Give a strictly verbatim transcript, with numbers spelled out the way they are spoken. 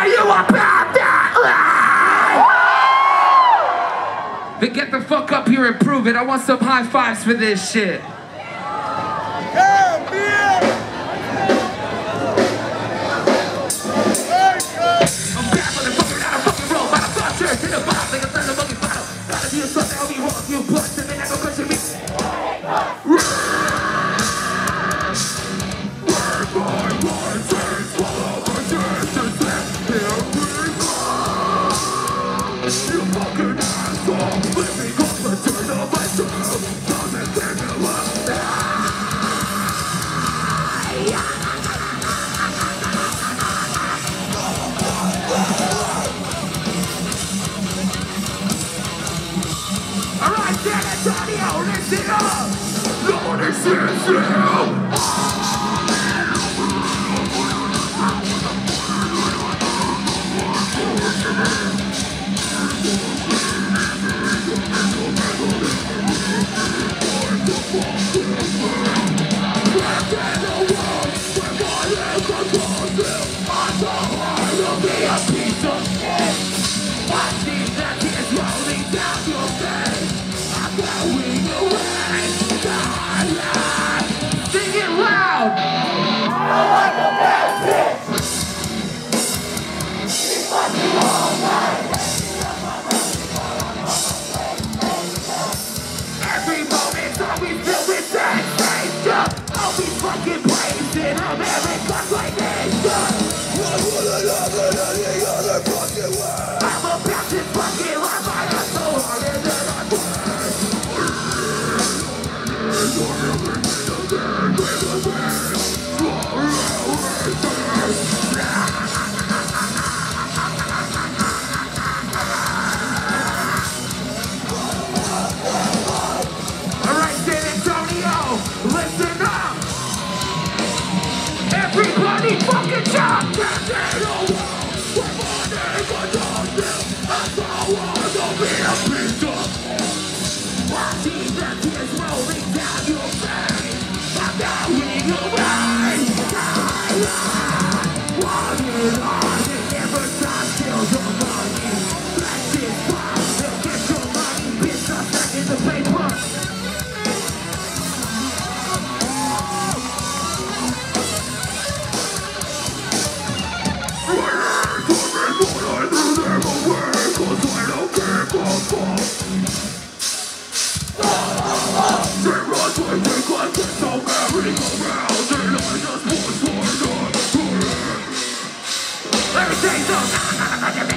you about that? Then get the fuck up here and prove it. I want some high fives for this shit. Yeah, man. I'm back on the fucking out of fucking roll. By the fuck church in the box like a thunder monkey bottle. Gotta be a something, I'll be wrong. You push and then I go question me. Alright, San Antonio, listen up! Lord, this is you! Sing it loud! Every moment's always filled with sensation. Always fucking blazing America's like nation. I'm about to fucking live my ass so harder than I Alright, San Antonio, listen up! Everybody fucking jump! I see the tears rolling down your face. I'm going away. Walking on, it never stops till your money. Let this pop, they'll get your money. Bitch, I'm stuck in the paper. Everything's so